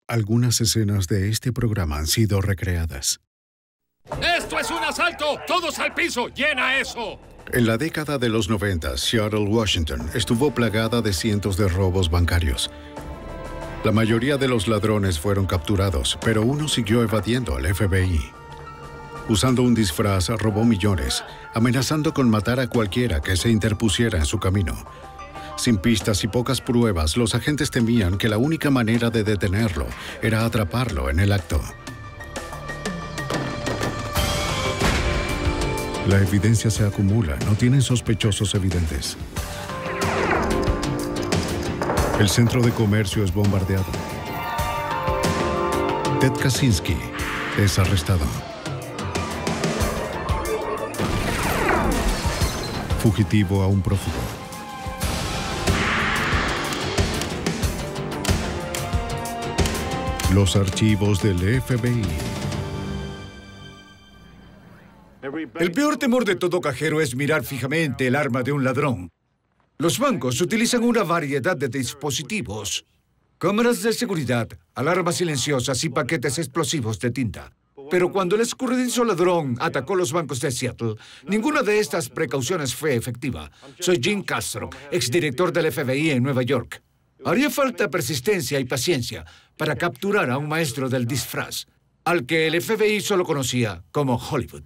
Algunas escenas de este programa han sido recreadas. ¡Esto es un asalto! ¡Todos al piso! ¡Llena eso! En la década de los 90, Seattle, Washington, estuvo plagada de cientos de robos bancarios. La mayoría de los ladrones fueron capturados, pero uno siguió evadiendo al FBI. Usando un disfraz, robó millones, amenazando con matar a cualquiera que se interpusiera en su camino. Sin pistas y pocas pruebas, los agentes temían que la única manera de detenerlo era atraparlo en el acto. La evidencia se acumula, no tienen sospechosos evidentes. El centro de comercio es bombardeado. Ted Kaczynski es arrestado. Fugitivo a un prófugo. Los archivos del FBI. El peor temor de todo cajero es mirar fijamente el arma de un ladrón. Los bancos utilizan una variedad de dispositivos. Cámaras de seguridad, alarmas silenciosas y paquetes explosivos de tinta. Pero cuando el escurridizo ladrón atacó los bancos de Seattle, ninguna de estas precauciones fue efectiva. Soy Jim Castro, exdirector del FBI en Nueva York. Haría falta persistencia y paciencia para capturar a un maestro del disfraz, al que el FBI solo conocía como Hollywood.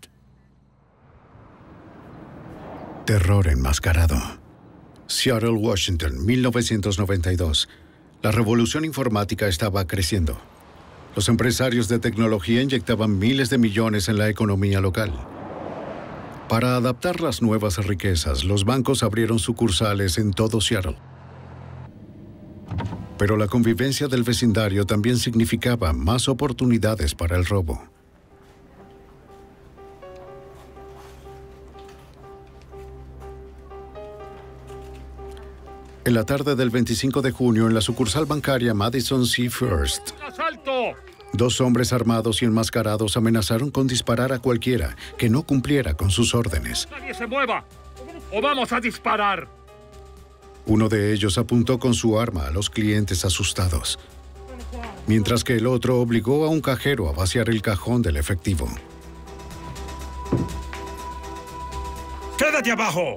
Terror enmascarado. Seattle, Washington, 1992. La revolución informática estaba creciendo. Los empresarios de tecnología inyectaban miles de millones en la economía local. Para adaptar las nuevas riquezas, los bancos abrieron sucursales en todo Seattle. Pero la convivencia del vecindario también significaba más oportunidades para el robo. En la tarde del 25 de junio, en la sucursal bancaria Madison C. First, ¡Asalto! dos hombres armados y enmascarados amenazaron con disparar a cualquiera que no cumpliera con sus órdenes. ¡Nadie se mueva! ¡O vamos a disparar! Uno de ellos apuntó con su arma a los clientes asustados, mientras que el otro obligó a un cajero a vaciar el cajón del efectivo. ¡Quédate abajo!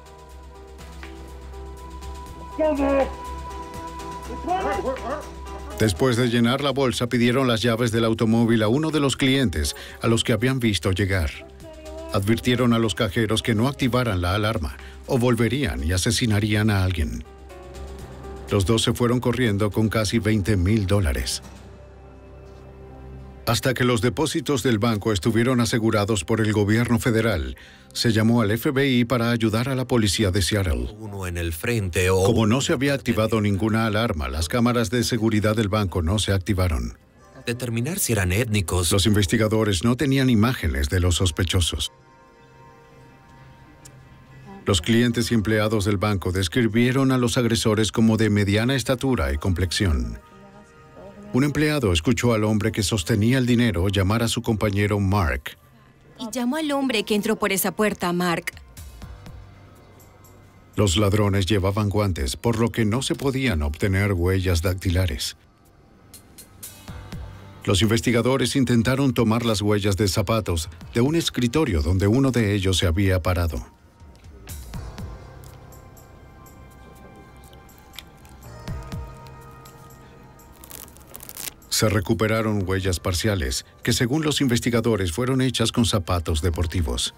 Después de llenar la bolsa, pidieron las llaves del automóvil a uno de los clientes a los que habían visto llegar. Advirtieron a los cajeros que no activaran la alarma o volverían y asesinarían a alguien. Los dos se fueron corriendo con casi $20,000. Hasta que los depósitos del banco estuvieron asegurados por el gobierno federal, se llamó al FBI para ayudar a la policía de Seattle. Uno en el frente o... Como no se había activado ninguna alarma, las cámaras de seguridad del banco no se activaron. Determinar si eran étnicos. Los investigadores no tenían imágenes de los sospechosos. Los clientes y empleados del banco describieron a los agresores como de mediana estatura y complexión. Un empleado escuchó al hombre que sostenía el dinero llamar a su compañero Mark. Y llamó al hombre que entró por esa puerta, Mark. Los ladrones llevaban guantes, por lo que no se podían obtener huellas dactilares. Los investigadores intentaron tomar las huellas de zapatos de un escritorio donde uno de ellos se había parado. Se recuperaron huellas parciales, que según los investigadores fueron hechas con zapatos deportivos.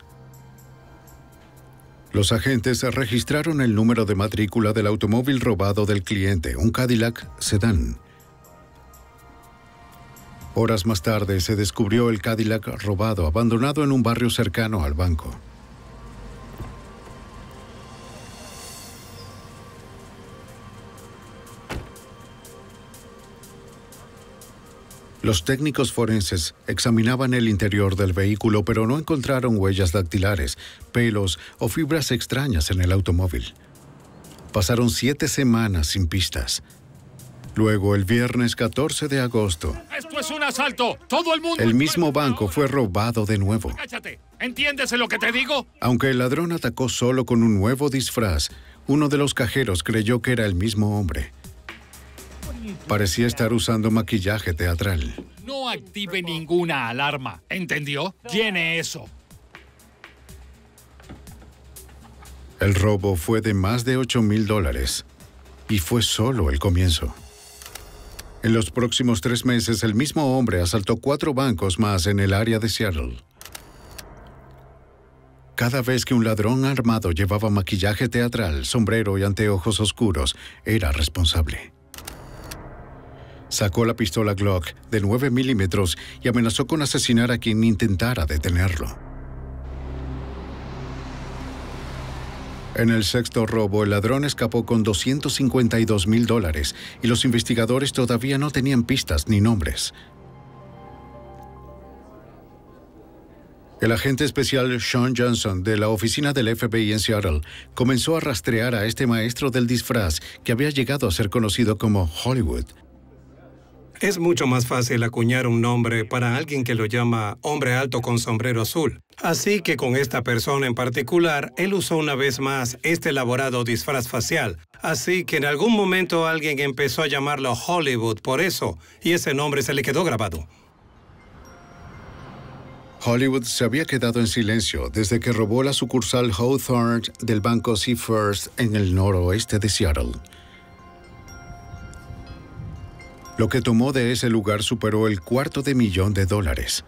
Los agentes registraron el número de matrícula del automóvil robado del cliente, un Cadillac sedán. Horas más tarde se descubrió el Cadillac robado, abandonado en un barrio cercano al banco. Los técnicos forenses examinaban el interior del vehículo, pero no encontraron huellas dactilares, pelos o fibras extrañas en el automóvil. Pasaron 7 semanas sin pistas. Luego, el viernes 14 de agosto, ¡Esto es un asalto! ¡Todo el mundo! el mismo banco fue robado de nuevo. ¡Cállate! ¿Entiendes lo que te digo? Aunque el ladrón atacó solo con un nuevo disfraz, uno de los cajeros creyó que era el mismo hombre. Parecía estar usando maquillaje teatral. No active ninguna alarma, ¿entendió? Llene eso. El robo fue de más de $8,000 y fue solo el comienzo. En los próximos 3 meses, el mismo hombre asaltó 4 bancos más en el área de Seattle. Cada vez que un ladrón armado llevaba maquillaje teatral, sombrero y anteojos oscuros, era responsable. Sacó la pistola Glock de 9 milímetros y amenazó con asesinar a quien intentara detenerlo. En el 6º robo, el ladrón escapó con $252,000 y los investigadores todavía no tenían pistas ni nombres. El agente especial Sean Johnson de la oficina del FBI en Seattle comenzó a rastrear a este maestro del disfraz que había llegado a ser conocido como Hollywood. Es mucho más fácil acuñar un nombre para alguien que lo llama hombre alto con sombrero azul. Así que con esta persona en particular, él usó una vez más este elaborado disfraz facial. Así que en algún momento alguien empezó a llamarlo Hollywood por eso, y ese nombre se le quedó grabado. Hollywood se había quedado en silencio desde que robó la sucursal Hawthorne del banco Seafirst en el noroeste de Seattle. Lo que tomó de ese lugar superó el $250,000.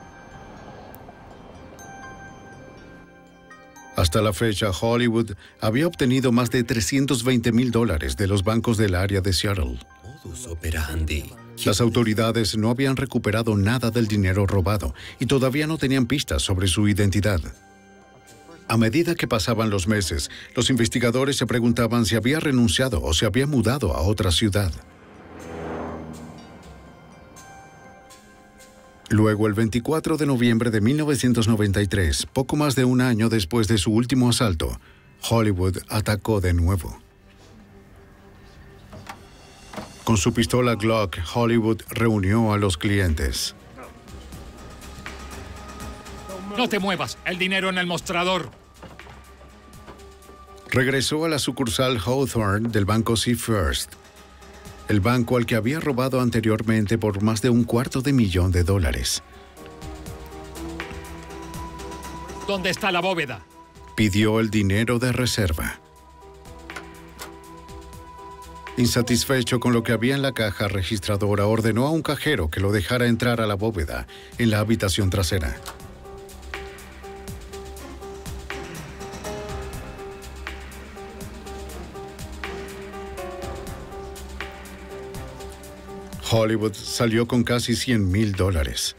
Hasta la fecha, Hollywood había obtenido más de $320,000 de los bancos del área de Seattle. Modus operandi. Las autoridades no habían recuperado nada del dinero robado y todavía no tenían pistas sobre su identidad. A medida que pasaban los meses, los investigadores se preguntaban si había renunciado o se había mudado a otra ciudad. Luego, el 24 de noviembre de 1993, poco más de un año después de su último asalto, Hollywood atacó de nuevo. Con su pistola Glock, Hollywood reunió a los clientes. No te muevas, el dinero en el mostrador. Regresó a la sucursal Hawthorne del banco Seafirst, el banco al que había robado anteriormente por más de $250,000. ¿Dónde está la bóveda? Pidió el dinero de reserva. Insatisfecho con lo que había en la caja registradora, ordenó a un cajero que lo dejara entrar a la bóveda en la habitación trasera. Hollywood salió con casi $100,000.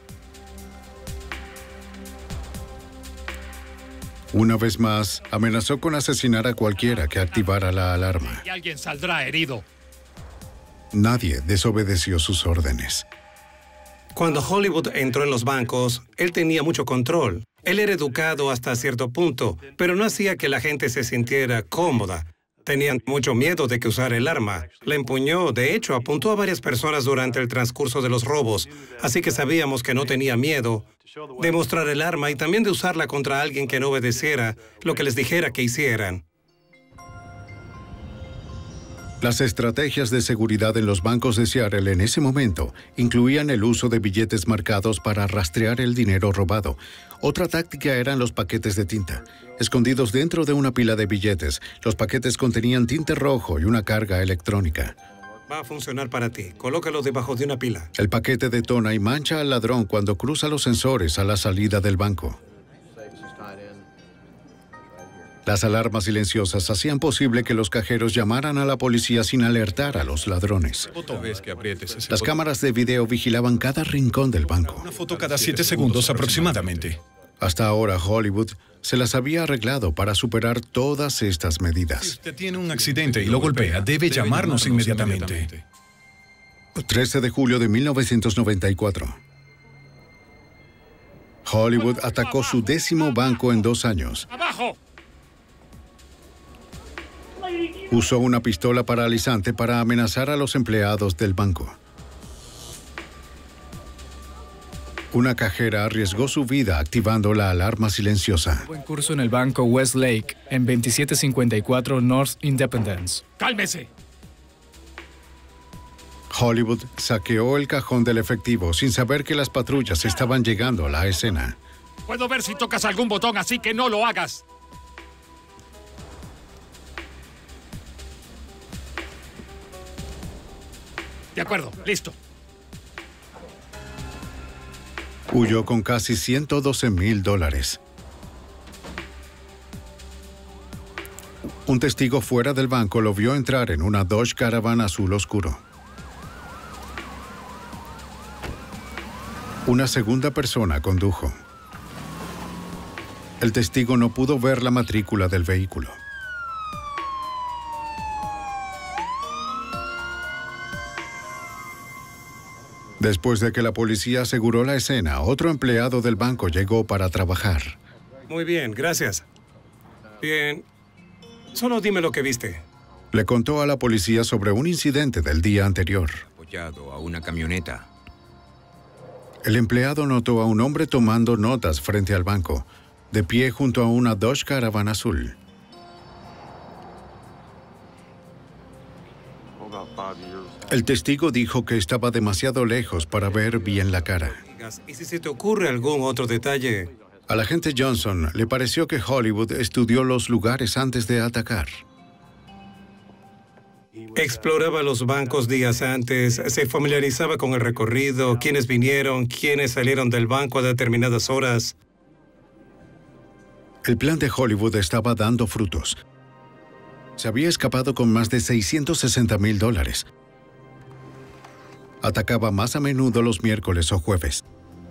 Una vez más, amenazó con asesinar a cualquiera que activara la alarma. Y alguien saldrá herido. Nadie desobedeció sus órdenes. Cuando Hollywood entró en los bancos, él tenía mucho control. Él era educado hasta cierto punto, pero no hacía que la gente se sintiera cómoda. Tenían mucho miedo de que usara el arma. La empuñó, de hecho, apuntó a varias personas durante el transcurso de los robos, así que sabíamos que no tenía miedo de mostrar el arma y también de usarla contra alguien que no obedeciera lo que les dijera que hicieran. Las estrategias de seguridad en los bancos de Seattle en ese momento incluían el uso de billetes marcados para rastrear el dinero robado. Otra táctica eran los paquetes de tinta. Escondidos dentro de una pila de billetes, los paquetes contenían tinte rojo y una carga electrónica. Va a funcionar para ti. Colócalo debajo de una pila. El paquete detona y mancha al ladrón cuando cruza los sensores a la salida del banco. Las alarmas silenciosas hacían posible que los cajeros llamaran a la policía sin alertar a los ladrones. Las cámaras de video vigilaban cada rincón del banco. Una foto cada 7 segundos aproximadamente. Hasta ahora, Hollywood se las había arreglado para superar todas estas medidas. Si usted tiene un accidente y lo golpea, debe llamarnos inmediatamente. 13 de julio de 1994. Hollywood atacó su 10º banco en 2 años. ¡Abajo! Usó una pistola paralizante para amenazar a los empleados del banco. Una cajera arriesgó su vida activando la alarma silenciosa. Hubo en curso en el banco Westlake, en 2754 North Independence. ¡Cálmese! Hollywood saqueó el cajón del efectivo sin saber que las patrullas estaban llegando a la escena. Puedo ver si tocas algún botón, así que no lo hagas. De acuerdo, listo. Huyó con casi $112,000. Un testigo fuera del banco lo vio entrar en una Dodge Caravan azul oscuro. Una segunda persona condujo. El testigo no pudo ver la matrícula del vehículo. Después de que la policía aseguró la escena, otro empleado del banco llegó para trabajar. Muy bien, gracias. Bien, solo dime lo que viste. Le contó a la policía sobre un incidente del día anterior. Apoyado a una camioneta. El empleado notó a un hombre tomando notas frente al banco, de pie junto a una Dodge Caravan azul. El testigo dijo que estaba demasiado lejos para ver bien la cara. ¿Y si se te ocurre algún otro detalle? Al agente Johnson le pareció que Hollywood estudió los lugares antes de atacar. Exploraba los bancos días antes, se familiarizaba con el recorrido, quiénes vinieron, quiénes salieron del banco a determinadas horas. El plan de Hollywood estaba dando frutos. Se había escapado con más de $660,000. Atacaba más a menudo los miércoles o jueves.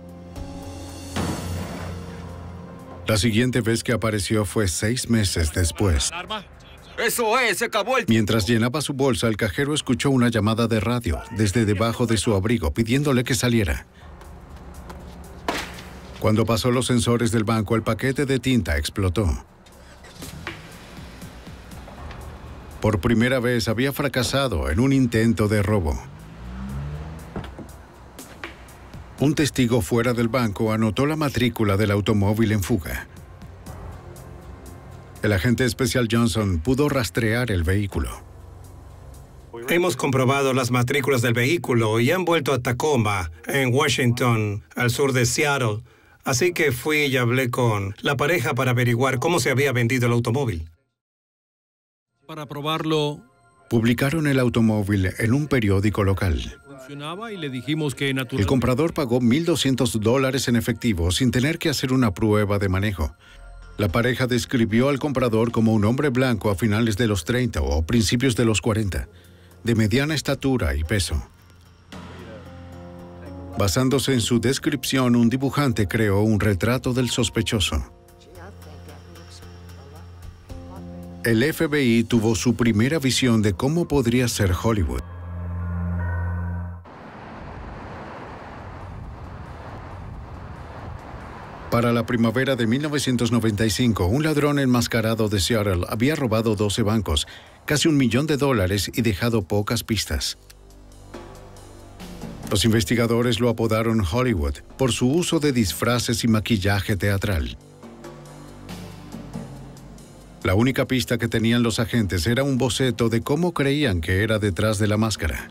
La siguiente vez que apareció fue 6 meses después. ¡Eso es! ¡Se acabó el... Mientras llenaba su bolsa, el cajero escuchó una llamada de radio desde debajo de su abrigo pidiéndole que saliera. Cuando pasó los sensores del banco, el paquete de tinta explotó. Por primera vez había fracasado en un intento de robo. Un testigo fuera del banco anotó la matrícula del automóvil en fuga. El agente especial Johnson pudo rastrear el vehículo. Hemos comprobado las matrículas del vehículo y han vuelto a Tacoma, en Washington, al sur de Seattle. Así que fui y hablé con la pareja para averiguar cómo se había vendido el automóvil. Para probarlo, Publicaron el automóvil en un periódico local. funcionaba y le dijimos que El comprador pagó $1,200 en efectivo sin tener que hacer una prueba de manejo. La pareja describió al comprador como un hombre blanco a finales de los 30 o principios de los 40, de mediana estatura y peso. Basándose en su descripción, un dibujante creó un retrato del sospechoso. El FBI tuvo su primera visión de cómo podría ser Hollywood. Para la primavera de 1995, un ladrón enmascarado de Seattle había robado 12 bancos, casi $1 millón y dejado pocas pistas. Los investigadores lo apodaron Hollywood por su uso de disfraces y maquillaje teatral. La única pista que tenían los agentes era un boceto de cómo creían que era detrás de la máscara.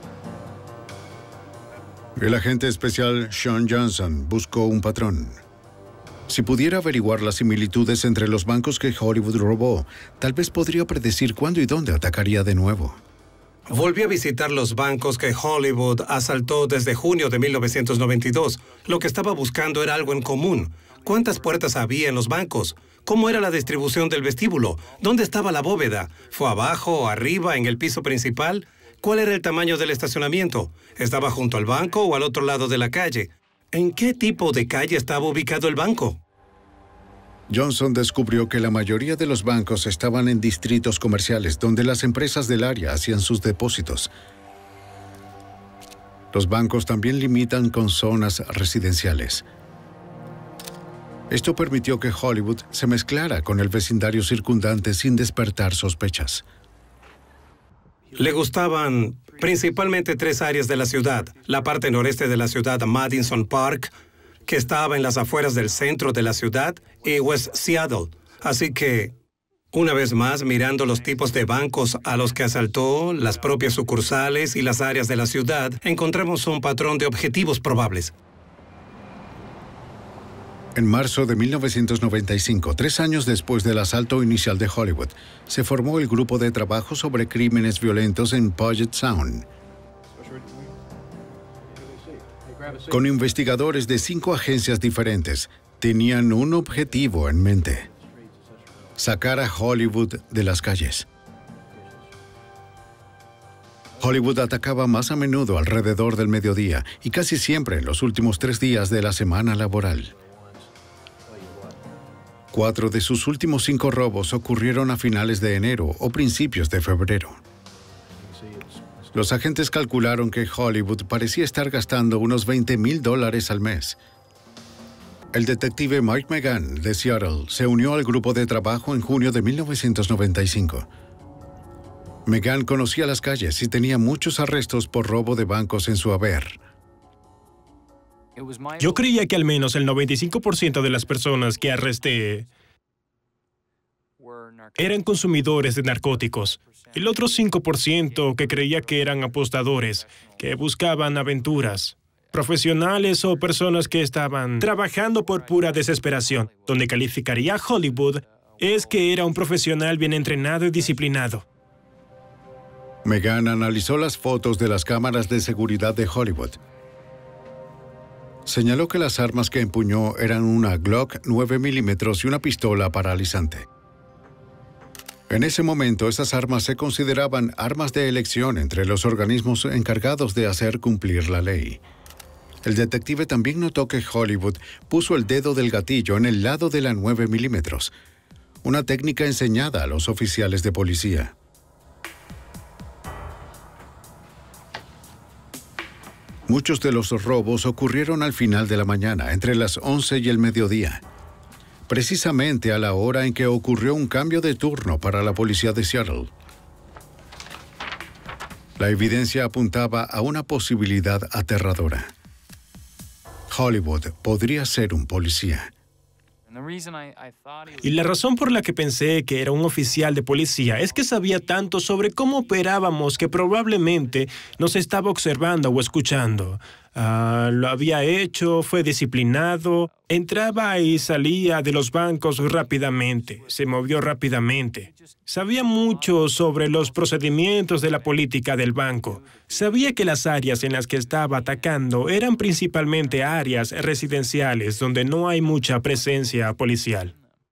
El agente especial Sean Johnson buscó un patrón. Si pudiera averiguar las similitudes entre los bancos que Hollywood robó, tal vez podría predecir cuándo y dónde atacaría de nuevo. Volví a visitar los bancos que Hollywood asaltó desde junio de 1992. Lo que estaba buscando era algo en común. ¿Cuántas puertas había en los bancos? ¿Cómo era la distribución del vestíbulo? ¿Dónde estaba la bóveda? ¿Fue abajo, arriba, en el piso principal? ¿Cuál era el tamaño del estacionamiento? ¿Estaba junto al banco o al otro lado de la calle? ¿En qué tipo de calle estaba ubicado el banco? Johnson descubrió que la mayoría de los bancos estaban en distritos comerciales donde las empresas del área hacían sus depósitos. Los bancos también limitan con zonas residenciales. Esto permitió que Hollywood se mezclara con el vecindario circundante sin despertar sospechas. Le gustaban principalmente 3 áreas de la ciudad. La parte noreste de la ciudad, Madison Park, que estaba en las afueras del centro de la ciudad, y West Seattle. Así que Una vez más, mirando los tipos de bancos a los que asaltó, las propias sucursales y las áreas de la ciudad, encontramos un patrón de objetivos probables. En marzo de 1995, 3 años después del asalto inicial de Hollywood, se formó el Grupo de Trabajo sobre Crímenes Violentos en Puget Sound, con investigadores de 5 agencias diferentes. Tenían un objetivo en mente: sacar a Hollywood de las calles. Hollywood atacaba más a menudo alrededor del mediodía y casi siempre en los últimos 3 días de la semana laboral. 4 de sus últimos 5 robos ocurrieron a finales de enero o principios de febrero. Los agentes calcularon que Hollywood parecía estar gastando unos $20,000 al mes. El detective Mike McGann, de Seattle, se unió al grupo de trabajo en junio de 1995. McGann conocía las calles y tenía muchos arrestos por robo de bancos en su haber. Yo creía que al menos el 95% de las personas que arresté eran consumidores de narcóticos. El otro 5% que creía que eran apostadores, que buscaban aventuras. Profesionales o personas que estaban trabajando por pura desesperación. Donde calificaría a Hollywood es que era un profesional bien entrenado y disciplinado. McGann analizó las fotos de las cámaras de seguridad de Hollywood. Señaló que las armas que empuñó eran una Glock 9 milímetros y una pistola paralizante. En ese momento, esas armas se consideraban armas de elección entre los organismos encargados de hacer cumplir la ley. El detective también notó que Hollywood puso el dedo del gatillo en el lado de la 9 milímetros, una técnica enseñada a los oficiales de policía. Muchos de los robos ocurrieron al final de la mañana, entre las 11 y el mediodía, precisamente a la hora en que ocurrió un cambio de turno para la policía de Seattle. La evidencia apuntaba a una posibilidad aterradora. Hollywood podría ser un policía. Y la razón por la que pensé que era un oficial de policía es que sabía tanto sobre cómo operábamos que probablemente nos estaba observando o escuchando. Lo había hecho, fue disciplinado, entraba y salía de los bancos rápidamente, se movió rápidamente. Sabía mucho sobre los procedimientos de la política del banco. Sabía que las áreas en las que estaba atacando eran principalmente áreas residenciales donde no hay mucha presencia policial.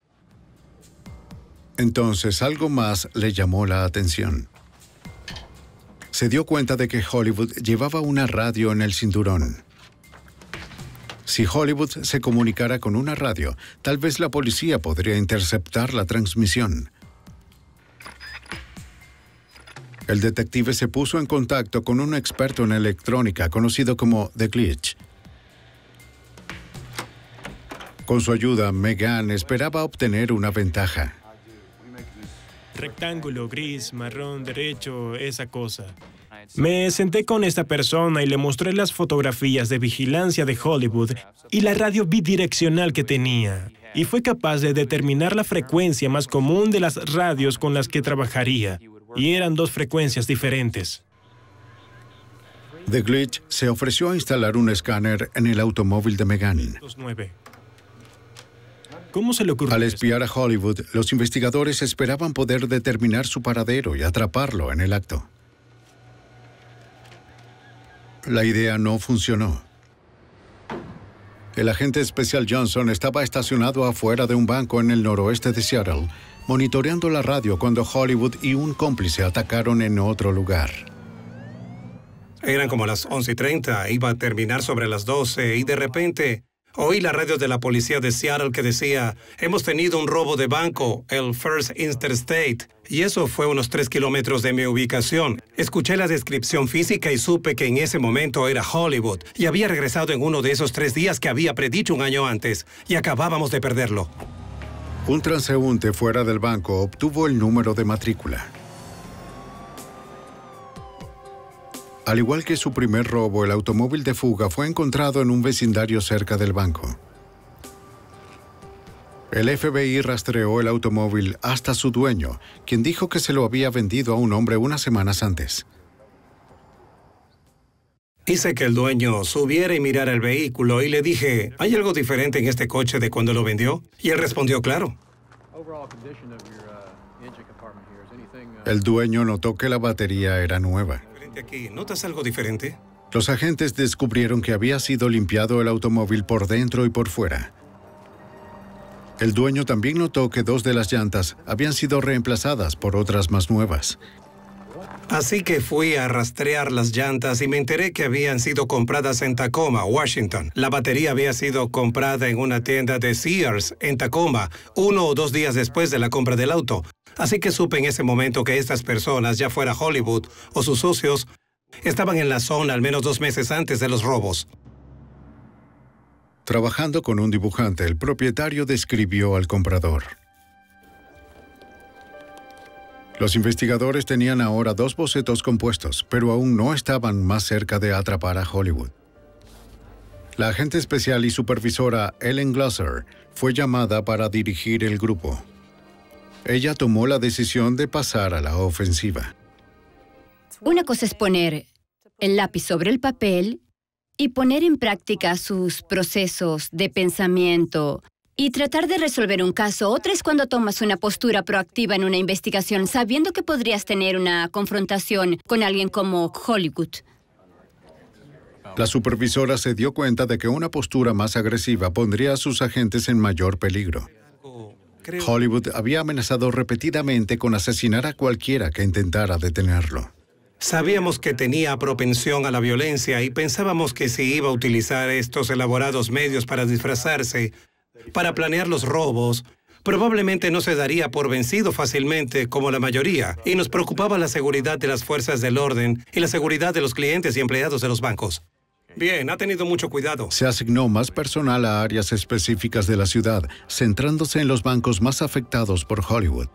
Entonces, algo más le llamó la atención. Se dio cuenta de que Hollywood llevaba una radio en el cinturón. Si Hollywood se comunicara con una radio, tal vez la policía podría interceptar la transmisión. El detective se puso en contacto con un experto en electrónica conocido como The Glitch. Con su ayuda, McGann esperaba obtener una ventaja. Rectángulo, gris, marrón, derecho, esa cosa. Me senté con esta persona y le mostré las fotografías de vigilancia de Hollywood y la radio bidireccional que tenía. Y fue capaz de determinar la frecuencia más común de las radios con las que trabajaría. Y eran 2 frecuencias diferentes. The Glitch se ofreció a instalar un escáner en el automóvil de McGann. ¿Cómo se le ocurrió? Al espiar a Hollywood, los investigadores esperaban poder determinar su paradero y atraparlo en el acto. La idea no funcionó. El agente especial Johnson estaba estacionado afuera de un banco en el noroeste de Seattle, monitoreando la radio cuando Hollywood y un cómplice atacaron en otro lugar. Eran como las 11:30, iba a terminar sobre las 12 y de repente oí la radio de la policía de Seattle que decía: hemos tenido un robo de banco, el First Interstate. Y eso fue unos 3 kilómetros de mi ubicación. Escuché la descripción física y supe que en ese momento era Hollywood. Y había regresado en uno de esos 3 días que había predicho un año antes. Y acabábamos de perderlo. Un transeúnte fuera del banco obtuvo el número de matrícula. Al igual que su primer robo, el automóvil de fuga fue encontrado en un vecindario cerca del banco. El FBI rastreó el automóvil hasta su dueño, quien dijo que se lo había vendido a un hombre unas semanas antes. Hice que el dueño subiera y mirara el vehículo y le dije, ¿hay algo diferente en este coche de cuando lo vendió? Y él respondió, claro. El dueño notó que la batería era nueva. Aquí, ¿notas algo diferente? Los agentes descubrieron que había sido limpiado el automóvil por dentro y por fuera. El dueño también notó que 2 de las llantas habían sido reemplazadas por otras más nuevas. Así que fui a rastrear las llantas y me enteré que habían sido compradas en Tacoma, Washington. La batería había sido comprada en una tienda de Sears en Tacoma, 1 o 2 días después de la compra del auto. Así que supe en ese momento que estas personas, ya fuera Hollywood o sus socios, estaban en la zona al menos 2 meses antes de los robos. Trabajando con un dibujante, el propietario describió al comprador. Los investigadores tenían ahora 2 bocetos compuestos, pero aún no estaban más cerca de atrapar a Hollywood. La agente especial y supervisora Ellen Glasser fue llamada para dirigir el grupo. Ella tomó la decisión de pasar a la ofensiva. Una cosa es poner el lápiz sobre el papel y poner en práctica sus procesos de pensamiento y tratar de resolver un caso. Otra es cuando tomas una postura proactiva en una investigación, sabiendo que podrías tener una confrontación con alguien como Hollywood. La supervisora se dio cuenta de que una postura más agresiva pondría a sus agentes en mayor peligro. Hollywood había amenazado repetidamente con asesinar a cualquiera que intentara detenerlo. Sabíamos que tenía propensión a la violencia y pensábamos que si iba a utilizar estos elaborados medios para disfrazarse, para planear los robos, probablemente no se daría por vencido fácilmente como la mayoría, y nos preocupaba la seguridad de las fuerzas del orden y la seguridad de los clientes y empleados de los bancos. Bien, ha tenido mucho cuidado. Se asignó más personal a áreas específicas de la ciudad, centrándose en los bancos más afectados por Hollywood.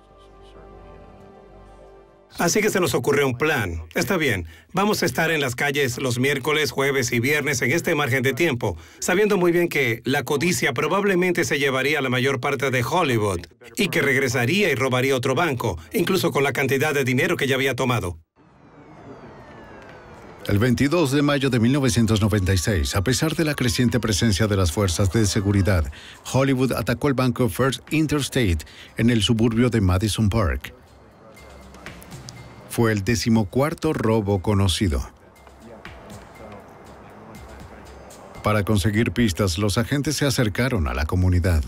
Así que se nos ocurrió un plan. Está bien, vamos a estar en las calles los miércoles, jueves y viernes en este margen de tiempo, sabiendo muy bien que la codicia probablemente se llevaría la mayor parte de Hollywood y que regresaría y robaría otro banco, incluso con la cantidad de dinero que ya había tomado. El 22 de mayo de 1996, a pesar de la creciente presencia de las fuerzas de seguridad, Hollywood atacó el banco First Interstate en el suburbio de Madison Park. Fue el 14º robo conocido. Para conseguir pistas, los agentes se acercaron a la comunidad.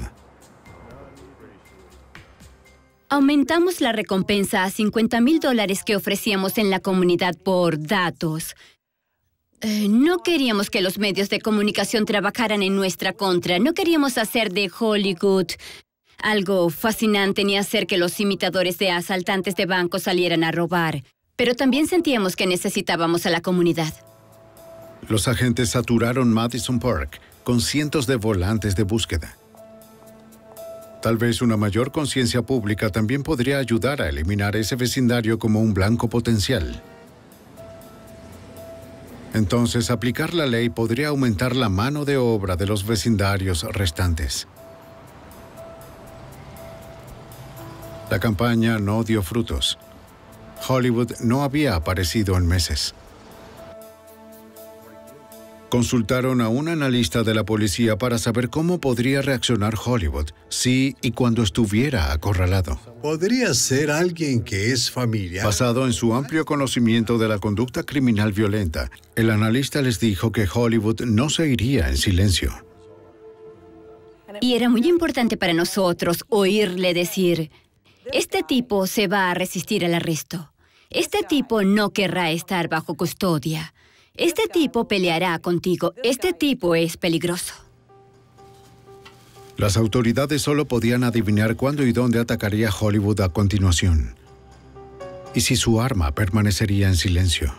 Aumentamos la recompensa a $50,000 que ofrecíamos en la comunidad por datos. No queríamos que los medios de comunicación trabajaran en nuestra contra. No queríamos hacer de Hollywood algo fascinante ni hacer que los imitadores de asaltantes de bancos salieran a robar. Pero también sentíamos que necesitábamos a la comunidad. Los agentes saturaron Madison Park con cientos de volantes de búsqueda. Tal vez una mayor conciencia pública también podría ayudar a eliminar ese vecindario como un blanco potencial. Entonces, aplicar la ley podría aumentar la mano de obra de los vecindarios restantes. La campaña no dio frutos. Hollywood no había aparecido en meses. Consultaron a un analista de la policía para saber cómo podría reaccionar Hollywood si y cuando estuviera acorralado. Podría ser alguien que es familiar. Basado en su amplio conocimiento de la conducta criminal violenta, el analista les dijo que Hollywood no se iría en silencio. Y era muy importante para nosotros oírle decir: este tipo se va a resistir al arresto. Este tipo no querrá estar bajo custodia. Este tipo peleará contigo. Este tipo es peligroso. Las autoridades solo podían adivinar cuándo y dónde atacaría Hollywood a continuación. Y si su arma permanecería en silencio.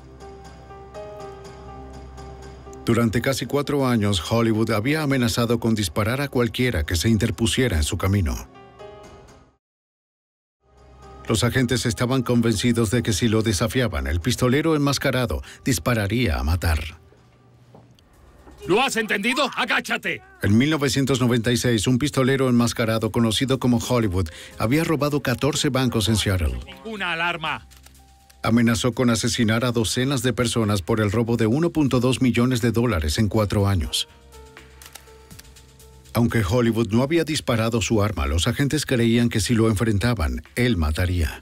Durante casi 4 años, Hollywood había amenazado con disparar a cualquiera que se interpusiera en su camino. Los agentes estaban convencidos de que si lo desafiaban, el pistolero enmascarado dispararía a matar. ¿Lo has entendido? ¡Agáchate! En 1996, un pistolero enmascarado conocido como Hollywood había robado 14 bancos en Seattle. ¡Una alarma! Amenazó con asesinar a docenas de personas por el robo de $1.2 millones en 4 años. Aunque Hollywood no había disparado su arma, los agentes creían que si lo enfrentaban, él mataría.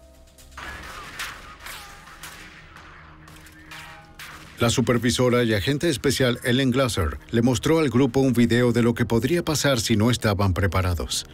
La supervisora y agente especial Ellen Glasser le mostró al grupo un video de lo que podría pasar si no estaban preparados.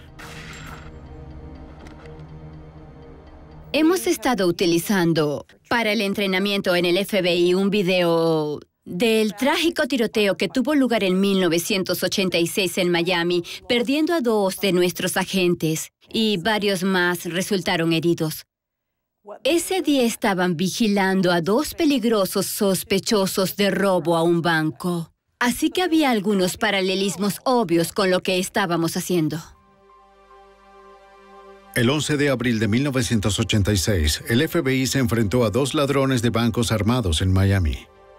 Hemos estado utilizando para el entrenamiento en el FBI un video del trágico tiroteo que tuvo lugar en 1986 en Miami, perdiendo a 2 de nuestros agentes y varios más resultaron heridos. Ese día estaban vigilando a 2 peligrosos sospechosos de robo a un banco. Así que había algunos paralelismos obvios con lo que estábamos haciendo. El 11 de abril de 1986, el FBI se enfrentó a 2 ladrones de bancos armados en Miami.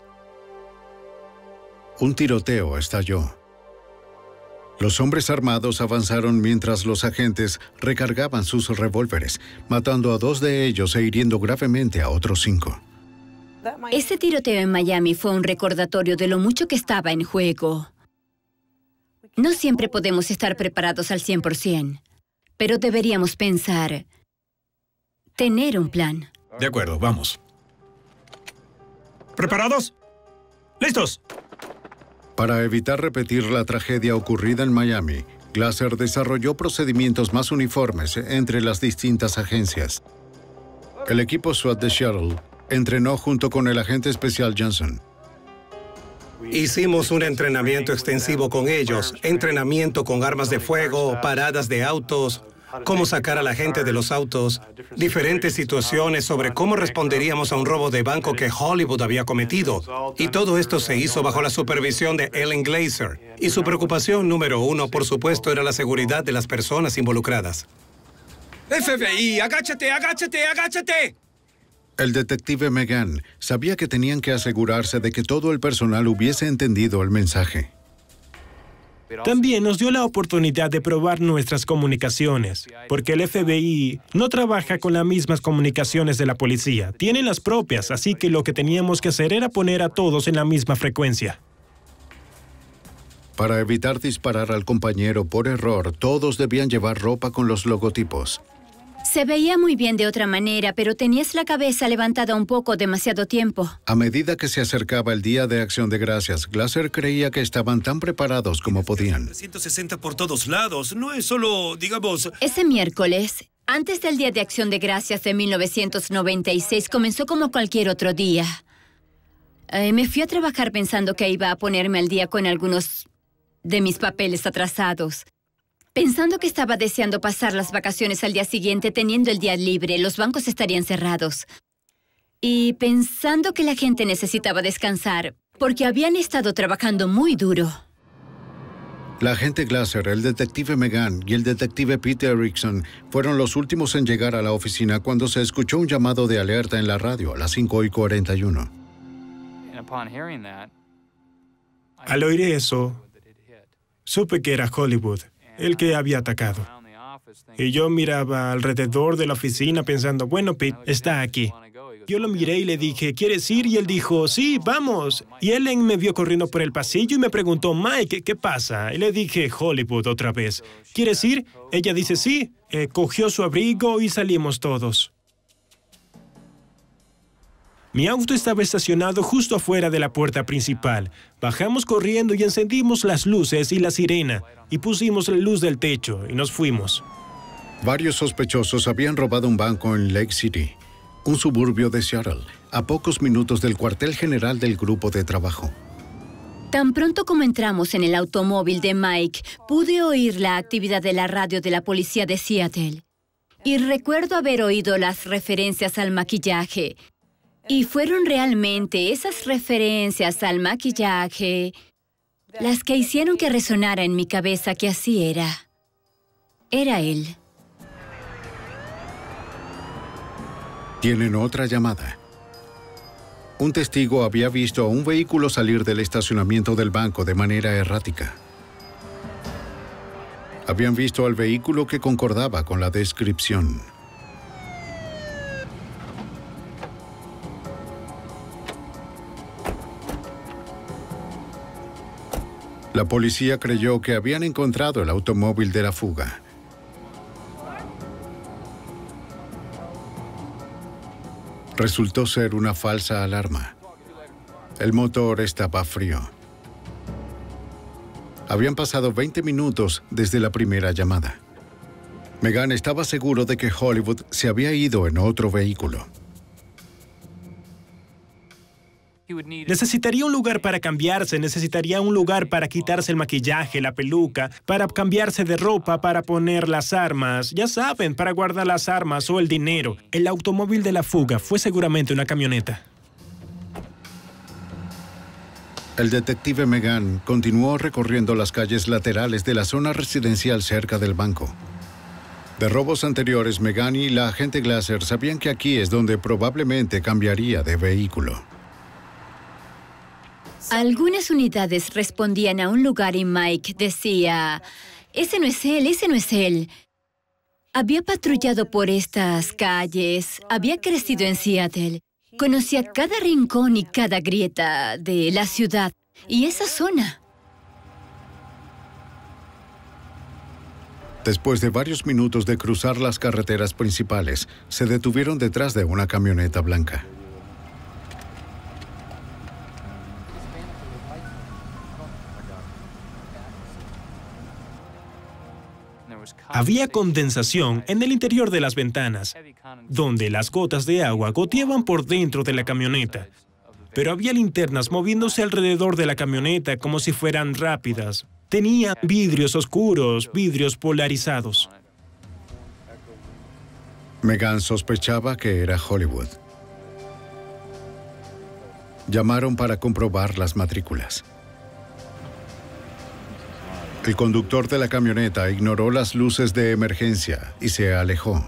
Un tiroteo estalló. Los hombres armados avanzaron mientras los agentes recargaban sus revólveres, matando a 2 de ellos e hiriendo gravemente a otros 5. Ese tiroteo en Miami fue un recordatorio de lo mucho que estaba en juego. No siempre podemos estar preparados al 100%, pero deberíamos pensar, tener un plan. De acuerdo, vamos. ¿Preparados? ¡Listos! Para evitar repetir la tragedia ocurrida en Miami, Glasser desarrolló procedimientos más uniformes entre las distintas agencias. El equipo SWAT de Seattle entrenó junto con el agente especial Johnson. Hicimos un entrenamiento extensivo con ellos, entrenamiento con armas de fuego, paradas de autos, cómo sacar a la gente de los autos, diferentes situaciones sobre cómo responderíamos a un robo de banco que Hollywood había cometido. Y todo esto se hizo bajo la supervisión de Ellen Glasser. Y su preocupación número 1, por supuesto, era la seguridad de las personas involucradas. FBI, agáchate, agáchate, agáchate. El detective Megan sabía que tenían que asegurarse de que todo el personal hubiese entendido el mensaje. También nos dio la oportunidad de probar nuestras comunicaciones, porque el FBI no trabaja con las mismas comunicaciones de la policía, tienen las propias, así que lo que teníamos que hacer era poner a todos en la misma frecuencia. Para evitar disparar al compañero por error, todos debían llevar ropa con los logotipos. Se veía muy bien de otra manera, pero tenías la cabeza levantada un poco demasiado tiempo. A medida que se acercaba el Día de Acción de Gracias, Glasser creía que estaban tan preparados como podían. 160 por todos lados, no es solo, digamos... Ese miércoles, antes del Día de Acción de Gracias de 1996, comenzó como cualquier otro día. Me fui a trabajar pensando que iba a ponerme al día con algunos de mis papeles atrasados. Pensando que estaba deseando pasar las vacaciones al día siguiente teniendo el día libre, los bancos estarían cerrados. Y pensando que la gente necesitaba descansar, porque habían estado trabajando muy duro. La agente Glasser, el detective Megan y el detective Peter Erickson fueron los últimos en llegar a la oficina cuando se escuchó un llamado de alerta en la radio a las 5:41. Al oír eso, supe que era Hollywood el que había atacado. Y yo miraba alrededor de la oficina pensando, bueno, Pete, está aquí. Yo lo miré y le dije, ¿quieres ir? Y él dijo, sí, vamos. Y Ellen me vio corriendo por el pasillo y me preguntó, Mike, ¿qué pasa? Y le dije, Hollywood otra vez. ¿Quieres ir? Ella dice, sí. Cogió su abrigo y salimos todos. Mi auto estaba estacionado justo afuera de la puerta principal. Bajamos corriendo y encendimos las luces y la sirena, y pusimos la luz del techo y nos fuimos. Varios sospechosos habían robado un banco en Lake City, un suburbio de Seattle, a pocos minutos del cuartel general del grupo de trabajo. Tan pronto como entramos en el automóvil de Mike, pude oír la actividad de la radio de la policía de Seattle. Y recuerdo haber oído las referencias al maquillaje. Y fueron realmente esas referencias al maquillaje las que hicieron que resonara en mi cabeza que así era. Era él. Tienen otra llamada. Un testigo había visto a un vehículo salir del estacionamiento del banco de manera errática. Habían visto al vehículo que concordaba con la descripción. La policía creyó que habían encontrado el automóvil de la fuga. Resultó ser una falsa alarma. El motor estaba frío. Habían pasado 20 minutos desde la primera llamada. Megan estaba seguro de que Hollywood se había ido en otro vehículo. Necesitaría un lugar para cambiarse, necesitaría un lugar para quitarse el maquillaje, la peluca, para cambiarse de ropa, para poner las armas, ya saben, para guardar las armas o el dinero. El automóvil de la fuga fue seguramente una camioneta. El detective Megan continuó recorriendo las calles laterales de la zona residencial cerca del banco. De robos anteriores, Megan y la agente Glasser sabían que aquí es donde probablemente cambiaría de vehículo. Algunas unidades respondían a un lugar y Mike decía, ese no es él, ese no es él. Había patrullado por estas calles, había crecido en Seattle, conocía cada rincón y cada grieta de la ciudad y esa zona. Después de varios minutos de cruzar las carreteras principales, se detuvieron detrás de una camioneta blanca. Había condensación en el interior de las ventanas, donde las gotas de agua goteaban por dentro de la camioneta. Pero había linternas moviéndose alrededor de la camioneta como si fueran rápidas. Tenía vidrios oscuros, vidrios polarizados. Megan sospechaba que era Hollywood. Llamaron para comprobar las matrículas. El conductor de la camioneta ignoró las luces de emergencia y se alejó.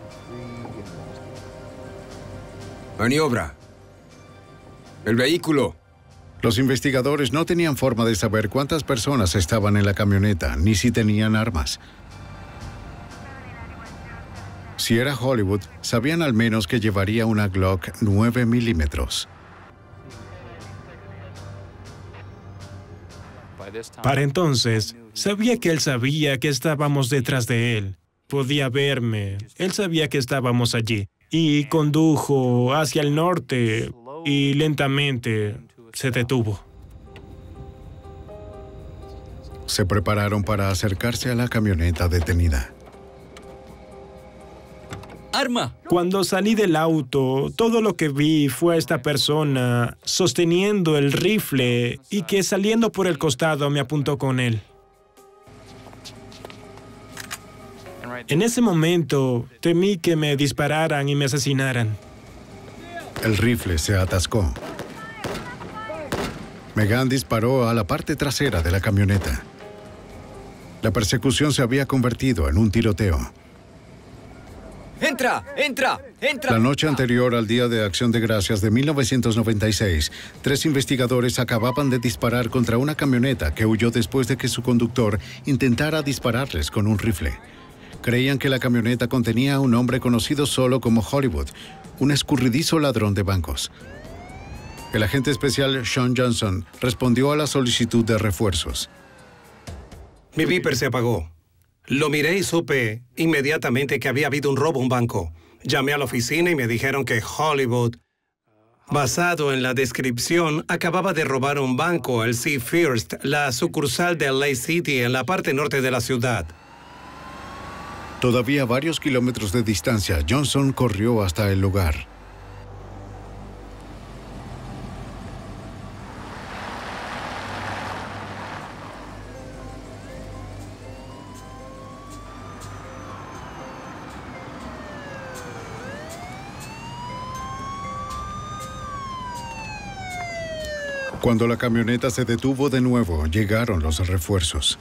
Maniobra. El vehículo. Los investigadores no tenían forma de saber cuántas personas estaban en la camioneta, ni si tenían armas. Si era Hollywood, sabían al menos que llevaría una Glock 9 milímetros. Para entonces, sabía que él sabía que estábamos detrás de él. Podía verme. Él sabía que estábamos allí. Y condujo hacia el norte y lentamente se detuvo. Se prepararon para acercarse a la camioneta detenida. ¡Arma! Cuando salí del auto, todo lo que vi fue a esta persona sosteniendo el rifle y que saliendo por el costado me apuntó con él. En ese momento, temí que me dispararan y me asesinaran. El rifle se atascó. Megan disparó a la parte trasera de la camioneta. La persecución se había convertido en un tiroteo. ¡Entra! ¡Entra! ¡Entra! La noche anterior al Día de Acción de Gracias de 1996, 3 investigadores acababan de disparar contra una camioneta que huyó después de que su conductor intentara dispararles con un rifle. Creían que la camioneta contenía a un hombre conocido solo como Hollywood, un escurridizo ladrón de bancos. El agente especial Sean Johnson respondió a la solicitud de refuerzos. Mi Viper se apagó. Lo miré y supe inmediatamente que había habido un robo a un banco. Llamé a la oficina y me dijeron que Hollywood, basado en la descripción, acababa de robar un banco, el Sea First, la sucursal de Lake City en la parte norte de la ciudad. Todavía a varios kilómetros de distancia, Johnson corrió hasta el lugar. Cuando la camioneta se detuvo de nuevo, llegaron los refuerzos.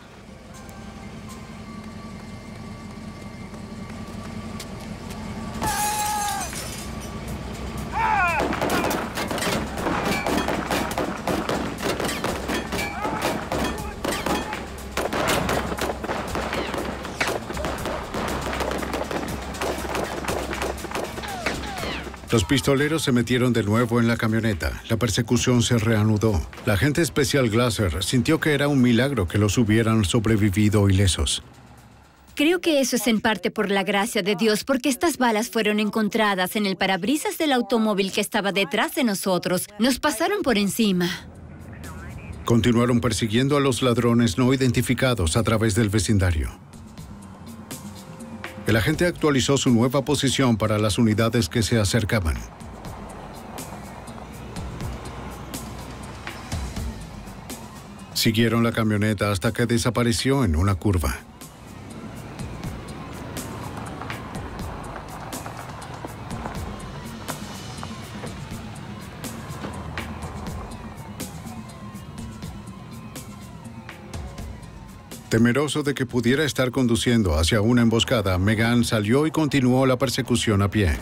Los pistoleros se metieron de nuevo en la camioneta. La persecución se reanudó. La agente especial Glasser sintió que era un milagro que los hubieran sobrevivido ilesos. Creo que eso es en parte por la gracia de Dios, porque estas balas fueron encontradas en el parabrisas del automóvil que estaba detrás de nosotros. Nos pasaron por encima. Continuaron persiguiendo a los ladrones no identificados a través del vecindario. El agente actualizó su nueva posición para las unidades que se acercaban. Siguieron la camioneta hasta que desapareció en una curva. Temeroso de que pudiera estar conduciendo hacia una emboscada, Megan salió y continuó la persecución a pie.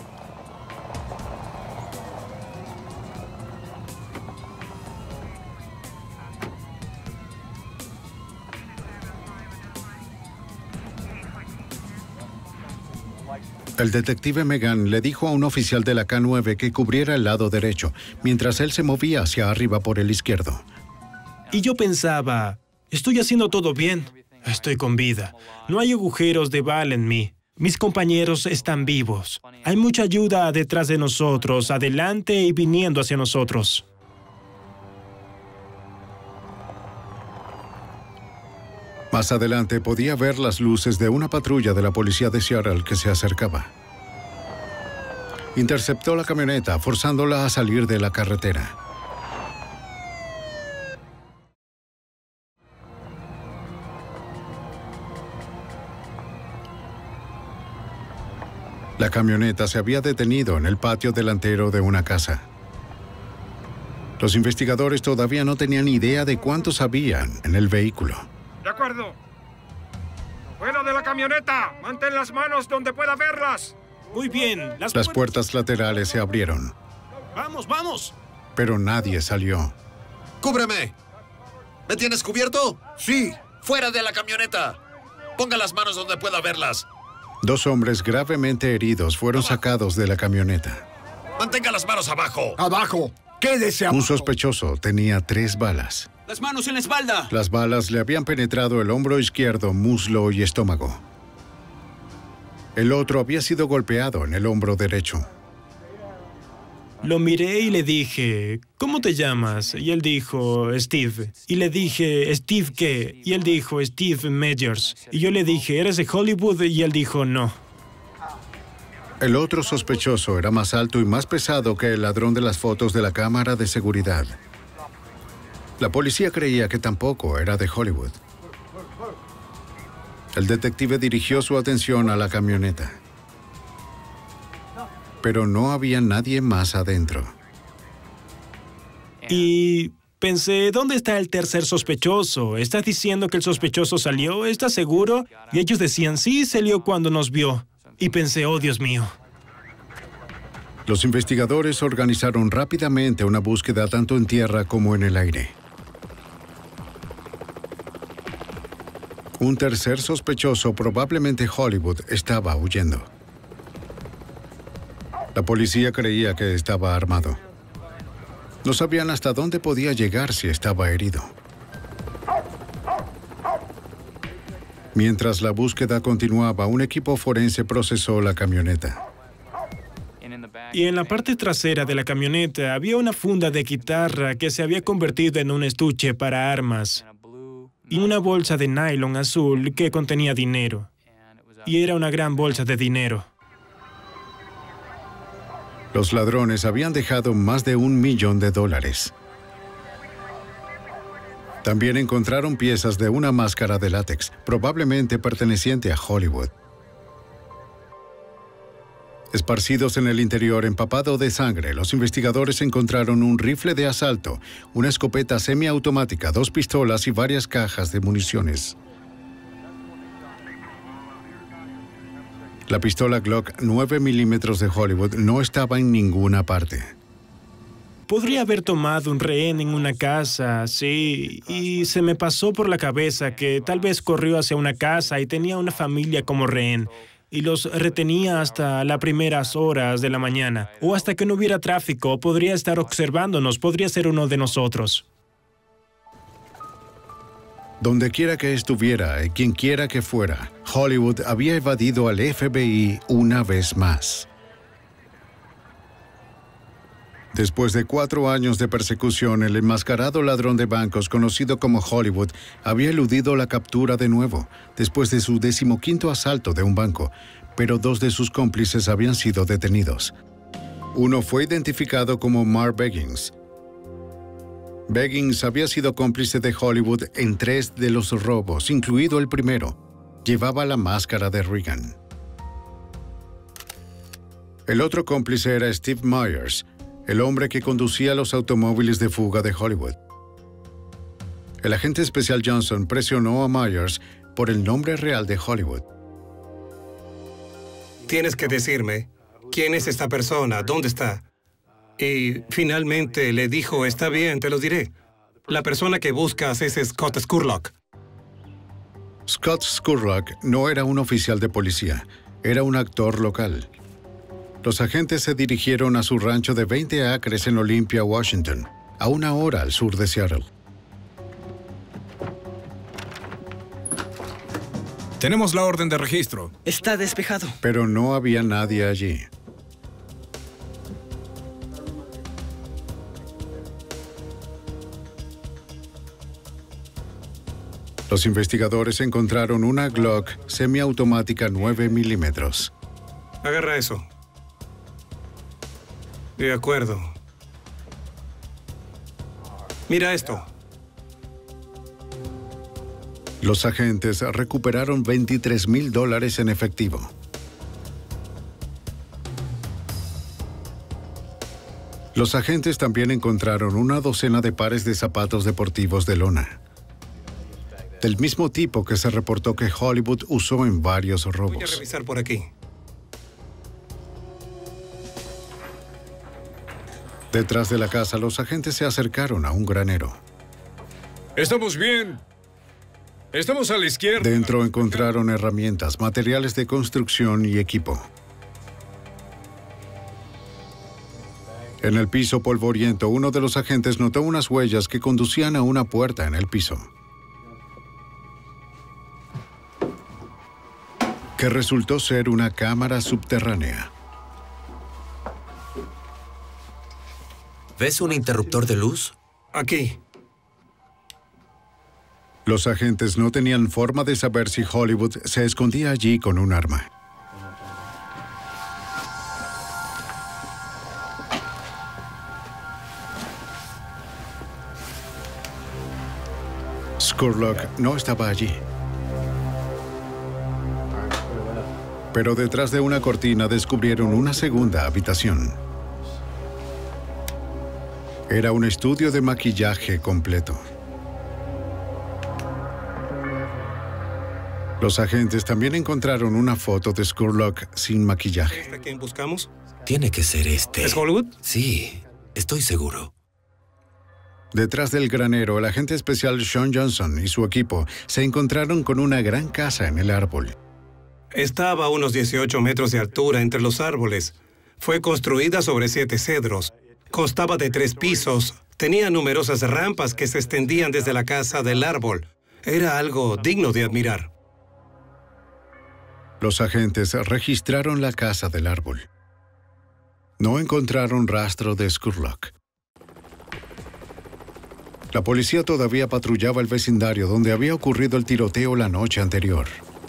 El detective Megan le dijo a un oficial de la K9 que cubriera el lado derecho, mientras él se movía hacia arriba por el izquierdo. Y yo pensaba, estoy haciendo todo bien. Estoy con vida. No hay agujeros de bala en mí. Mis compañeros están vivos. Hay mucha ayuda detrás de nosotros, adelante y viniendo hacia nosotros. Más adelante podía ver las luces de una patrulla de la policía de Seattle que se acercaba. Interceptó la camioneta, forzándola a salir de la carretera. La camioneta se había detenido en el patio delantero de una casa. Los investigadores todavía no tenían idea de cuántos habían en el vehículo. De acuerdo. ¡Fuera de la camioneta! ¡Mantén las manos donde pueda verlas! Muy bien. Las puertas laterales se abrieron. ¡Vamos, vamos! Pero nadie salió. ¡Cúbreme! ¿Me tienes cubierto? Sí. ¡Fuera de la camioneta! Ponga las manos donde pueda verlas. 2 hombres gravemente heridos fueron sacados de la camioneta. ¡Mantenga las manos abajo! ¡Abajo! ¡Quédese abajo! Un sospechoso tenía 3 balas. ¡Las manos en la espalda! Las balas le habían penetrado el hombro izquierdo, muslo y estómago. El otro había sido golpeado en el hombro derecho. Lo miré y le dije, ¿cómo te llamas? Y él dijo, Steve. Y le dije, ¿Steve qué? Y él dijo, Steve Meyers. Y yo le dije, ¿eres de Hollywood? Y él dijo, no. El otro sospechoso era más alto y más pesado que el ladrón de las fotos de la cámara de seguridad. La policía creía que tampoco era de Hollywood. El detective dirigió su atención a la camioneta. Pero no había nadie más adentro. Y pensé, ¿dónde está el tercer sospechoso? ¿Estás diciendo que el sospechoso salió? ¿Estás seguro? Y ellos decían, sí, salió cuando nos vio. Y pensé, oh, Dios mío. Los investigadores organizaron rápidamente una búsqueda tanto en tierra como en el aire. Un tercer sospechoso, probablemente Hollywood, estaba huyendo. La policía creía que estaba armado. No sabían hasta dónde podía llegar si estaba herido. Mientras la búsqueda continuaba, un equipo forense procesó la camioneta. Y en la parte trasera de la camioneta había una funda de guitarra que se había convertido en un estuche para armas y una bolsa de nylon azul que contenía dinero. Y era una gran bolsa de dinero. Los ladrones habían dejado más de $1 millón. También encontraron piezas de una máscara de látex, probablemente perteneciente a Hollywood. Esparcidos en el interior empapado de sangre, los investigadores encontraron un rifle de asalto, una escopeta semiautomática, 2 pistolas y varias cajas de municiones. La pistola Glock 9 milímetros de Hollywood no estaba en ninguna parte. Podría haber tomado un rehén en una casa, sí, y se me pasó por la cabeza que tal vez corrió hacia una casa y tenía una familia como rehén. y los retenía hasta las primeras horas de la mañana, o hasta que no hubiera tráfico. Podría estar observándonos, podría ser uno de nosotros. Donde quiera que estuviera y quien quiera que fuera, Hollywood había evadido al FBI una vez más. Después de 4 años de persecución, el enmascarado ladrón de bancos conocido como Hollywood había eludido la captura de nuevo, después de su 15º asalto de un banco, pero 2 de sus cómplices habían sido detenidos. Uno fue identificado como Mark Beggins. Beggins había sido cómplice de Hollywood en 3 de los robos, incluido el primero. Llevaba la máscara de Reagan. El otro cómplice era Steve Myers, el hombre que conducía los automóviles de fuga de Hollywood. El agente especial Johnson presionó a Myers por el nombre real de Hollywood. Tienes que decirme quién es esta persona, dónde está. Y finalmente le dijo, está bien, te lo diré. La persona que buscas es Scott Scurlock. Scott Scurlock no era un oficial de policía, era un actor local. Los agentes se dirigieron a su rancho de 20 acres en Olympia, Washington, a 1 hora al sur de Seattle. Tenemos la orden de registro. Está despejado. Pero no había nadie allí. Los investigadores encontraron una Glock semiautomática 9 milímetros. Agarra eso. De acuerdo. Mira esto. Los agentes recuperaron $23,000 en efectivo. Los agentes también encontraron una docena de pares de zapatos deportivos de lona, del mismo tipo que se reportó que Hollywood usó en varios robos. Voy a revisar por aquí. Detrás de la casa, los agentes se acercaron a un granero. Estamos bien. Estamos a la izquierda. Dentro encontraron herramientas, materiales de construcción y equipo. En el piso polvoriento, uno de los agentes notó unas huellas que conducían a una puerta en el piso, que resultó ser una cámara subterránea. ¿Ves un interruptor de luz? Aquí. Los agentes no tenían forma de saber si Hollywood se escondía allí con un arma. Scurlock no estaba allí. Pero detrás de una cortina descubrieron una segunda habitación. Era un estudio de maquillaje completo. Los agentes también encontraron una foto de Scurlock sin maquillaje. ¿Es a quién buscamos? Tiene que ser este. ¿Es Hollywood? Sí, estoy seguro. Detrás del granero, el agente especial Sean Johnson y su equipo se encontraron con una gran casa en el árbol. Estaba a unos 18 metros de altura entre los árboles. Fue construida sobre 7 cedros. Constaba de 3 pisos. Tenía numerosas rampas que se extendían desde la casa del árbol. Era algo digno de admirar. Los agentes registraron la casa del árbol. No encontraron rastro de Scurlock. La policía todavía patrullaba el vecindario donde había ocurrido el tiroteo la noche anterior.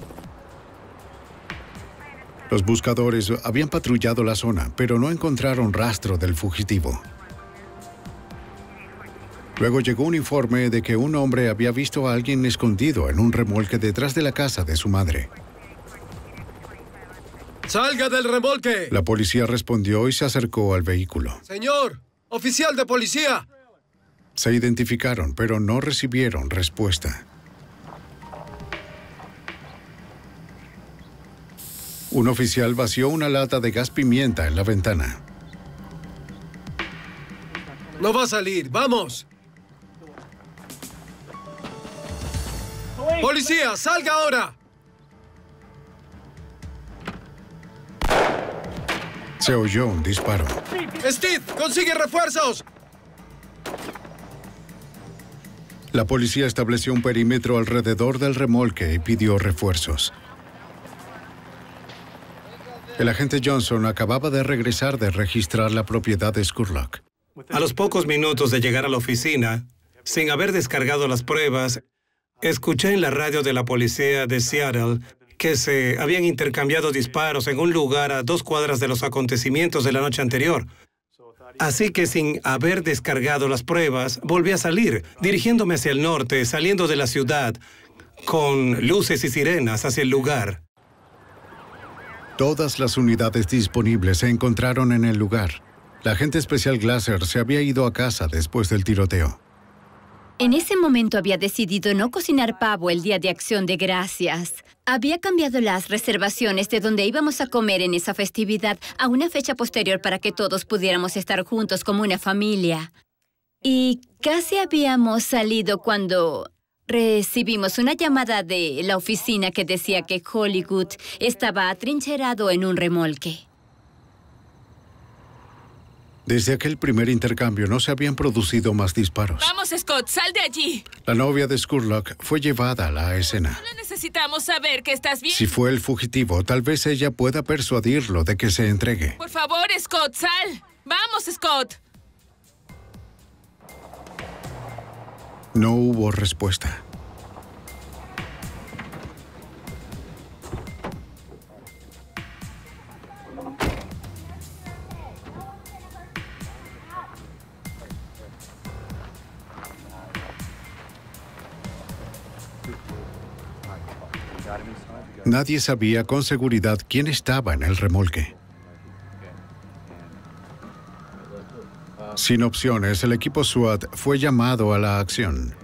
Los buscadores habían patrullado la zona, pero no encontraron rastro del fugitivo. Luego llegó un informe de que un hombre había visto a alguien escondido en un remolque detrás de la casa de su madre. ¡Salga del remolque! La policía respondió y se acercó al vehículo. ¡Señor! ¡Oficial de policía! Se identificaron, pero no recibieron respuesta. Un oficial vació una lata de gas pimienta en la ventana. ¡No va a salir! ¡Vamos! ¡Policía! ¡Salga ahora! Se oyó un disparo. ¡Steve, consigue refuerzos! La policía estableció un perímetro alrededor del remolque y pidió refuerzos. El agente Johnson acababa de regresar de registrar la propiedad de Scurlock. A los pocos minutos de llegar a la oficina, sin haber descargado las pruebas, escuché en la radio de la policía de Seattle que se habían intercambiado disparos en un lugar a 2 cuadras de los acontecimientos de la noche anterior. Así que sin haber descargado las pruebas, volví a salir, dirigiéndome hacia el norte, saliendo de la ciudad, con luces y sirenas hacia el lugar. Todas las unidades disponibles se encontraron en el lugar. La agente especial Glasser se había ido a casa después del tiroteo. En ese momento había decidido no cocinar pavo el Día de Acción de Gracias. Había cambiado las reservaciones de donde íbamos a comer en esa festividad a una fecha posterior para que todos pudiéramos estar juntos como una familia. Y casi habíamos salido cuando recibimos una llamada de la oficina que decía que Hollywood estaba atrincherado en un remolque. Desde aquel primer intercambio no se habían producido más disparos. Vamos, Scott, sal de allí. La novia de Scurlock fue llevada a la escena. Solo necesitamos saber que estás bien. Si fue el fugitivo, tal vez ella pueda persuadirlo de que se entregue. Por favor, Scott, sal. Vamos, Scott. No hubo respuesta. Nadie sabía con seguridad quién estaba en el remolque. Sin opciones, el equipo SWAT fue llamado a la acción.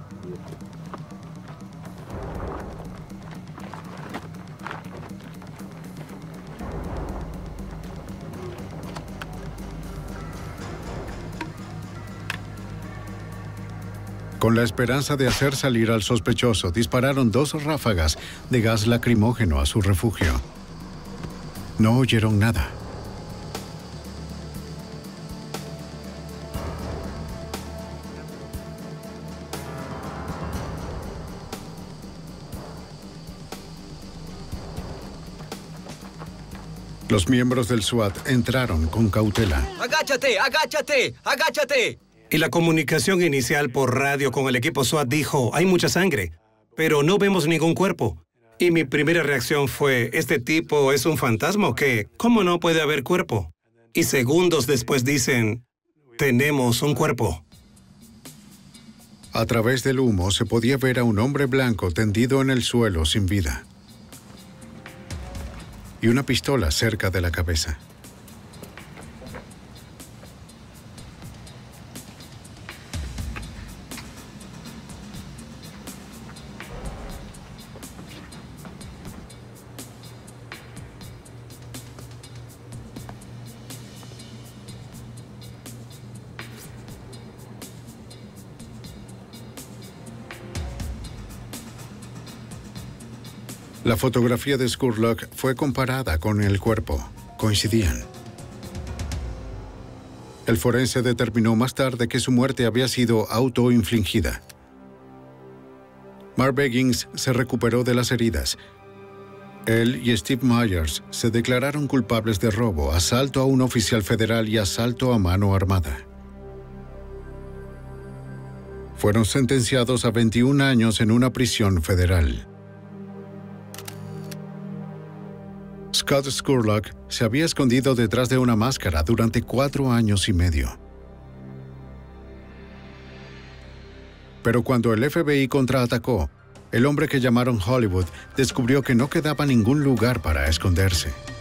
Con la esperanza de hacer salir al sospechoso, dispararon 2 ráfagas de gas lacrimógeno a su refugio. No oyeron nada. Los miembros del SWAT entraron con cautela. ¡Agáchate! ¡Agáchate! ¡Agáchate! Y la comunicación inicial por radio con el equipo SWAT dijo, hay mucha sangre, pero no vemos ningún cuerpo. Y mi primera reacción fue, ¿este tipo es un fantasma o qué? ¿Cómo no puede haber cuerpo? Y segundos después dicen, tenemos un cuerpo. A través del humo se podía ver a un hombre blanco tendido en el suelo sin vida. Y una pistola cerca de la cabeza. La fotografía de Scurlock fue comparada con el cuerpo. Coincidían. El forense determinó más tarde que su muerte había sido autoinfligida. Mark Beggins se recuperó de las heridas. Él y Steve Myers se declararon culpables de robo, asalto a un oficial federal y asalto a mano armada. Fueron sentenciados a 21 años en una prisión federal. Scott Scurlock se había escondido detrás de una máscara durante 4 años y medio. Pero cuando el FBI contraatacó, el hombre que llamaron Hollywood descubrió que no quedaba ningún lugar para esconderse.